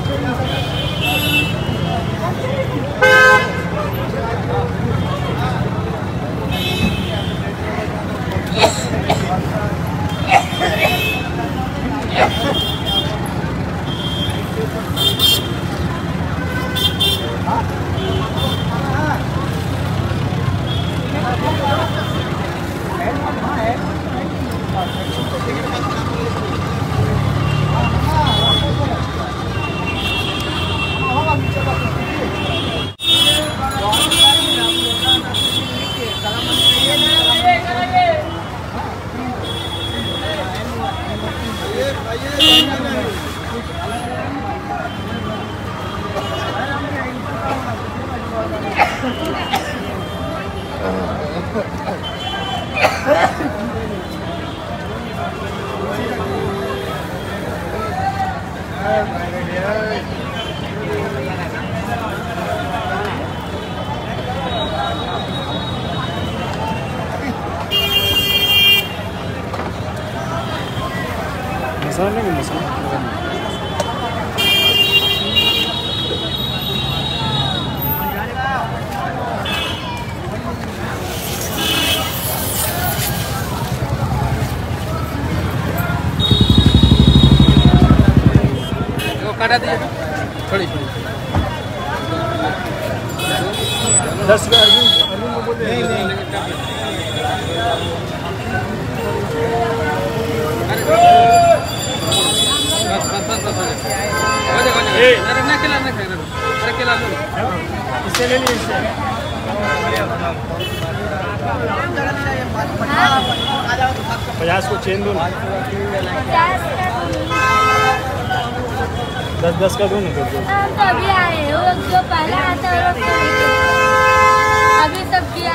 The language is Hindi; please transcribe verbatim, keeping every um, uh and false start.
मसाला नहीं मसाला काटा दीजिए थोड़ी थोड़ी दस रुपये अरविंद को बोलते नहीं नहीं बस बस बस बस हो जाएगा हो जाएगा अरे ना खिला ना खिला अरे खिला लो इससे ले लीजिए इससे पचास को चेन दो दस दस का दो ना दो अभी आए वो जो पहले आता है अभी सब किया